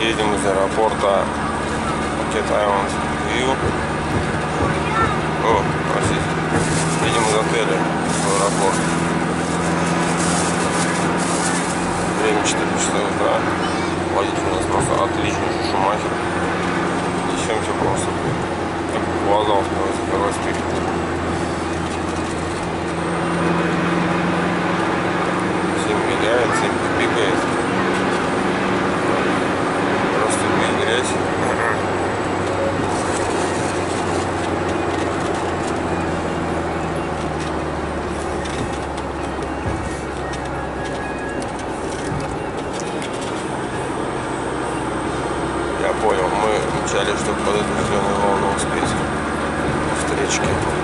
Едем из аэропорта Phuket Island View. О, простите. Едем из отеля в аэропорт. Время 4 часа утра. Водитель у нас просто отличный Шумахер. Несемся просто как глаза становится первоспик. Всем виляет, всем бегает. Просто не грязь. Я понял, мы мчали, чтобы под эту зеленую волну успеть. Встречки.